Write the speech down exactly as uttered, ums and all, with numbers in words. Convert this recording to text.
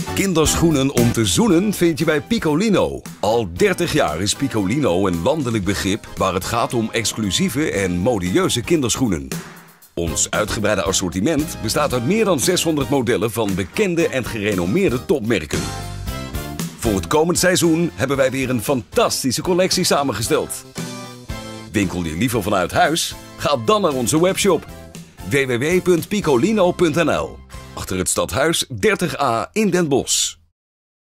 Kinderschoenen om te zoenen vind je bij Piccolino. Al dertig jaar is Piccolino een landelijk begrip waar het gaat om exclusieve en modieuze kinderschoenen. Ons uitgebreide assortiment bestaat uit meer dan zeshonderd modellen van bekende en gerenommeerde topmerken. Voor het komend seizoen hebben wij weer een fantastische collectie samengesteld. Winkel je liever vanuit huis? Ga dan naar onze webshop w w w punt piccolino punt n l. Achter het stadhuis dertig A in Den Bosch.